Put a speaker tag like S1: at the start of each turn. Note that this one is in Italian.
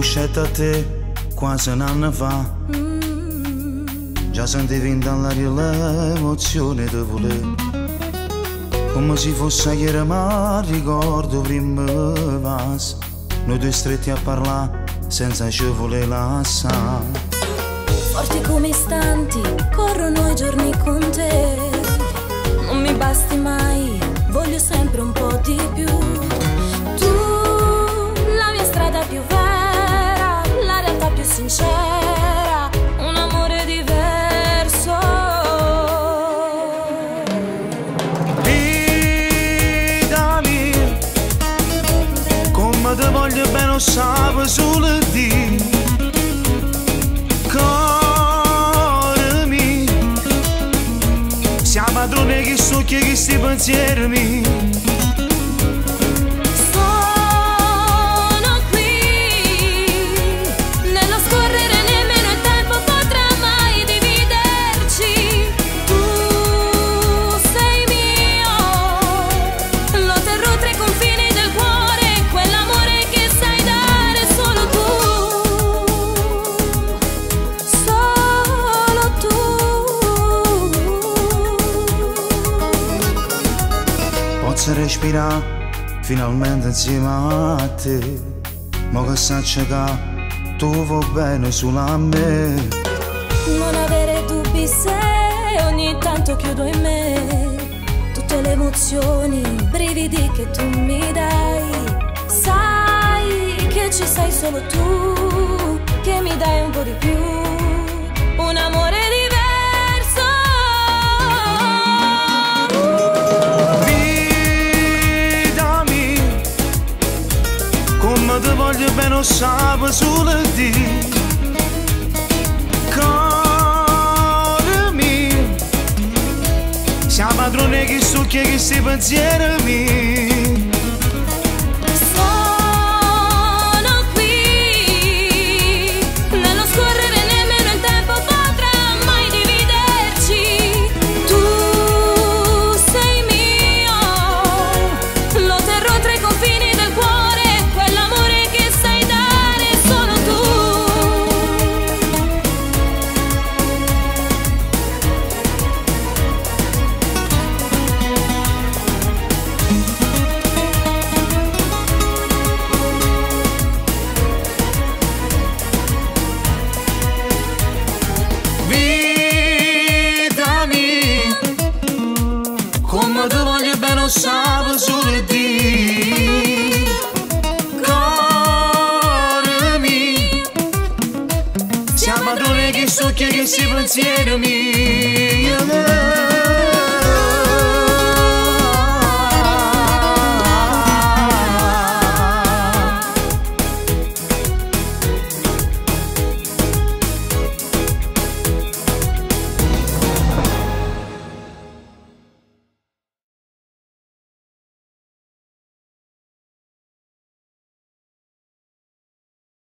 S1: conosciuto a te quasi un anno fa. Già sentivi dall'aria l'emozione di voler, come se fosse ieri, ma ricordo prima vas. Noi due stretti a parlare senza ci voler lasciare.
S2: Forti come istanti, corrono i giorni con te. Non mi basti mai, voglio sempre un po' di più. Tu, la mia strada più vera, la realtà più sincera, un amore diverso.
S1: Vita mia, come ti voglio bene lo sape solo di. Cuore mio, sia padrone che so che questi pensieri miei. Posso respirare finalmente insieme a te, ma che saccia che tu vuoi bene solo a me.
S2: Non avere dubbi se ogni tanto chiudo in me tutte le emozioni, i brividi che tu mi dai. Sai che ci sei solo tu, che mi dai un po' di più, un amore diverso.
S1: Come ti voglio bene lo sape solo di. Cuore mio, sia padrone che so che questi pensieri miei.
S2: Sono qui, nello scorrere nemmeno il tempo potrà mai dividerci. Tu sei mio, lo terrò tra i confini del cuore.
S1: Come ti voglio bene lo sape solo di. Cuore mio, sia padrone che so che questi pensieri miei.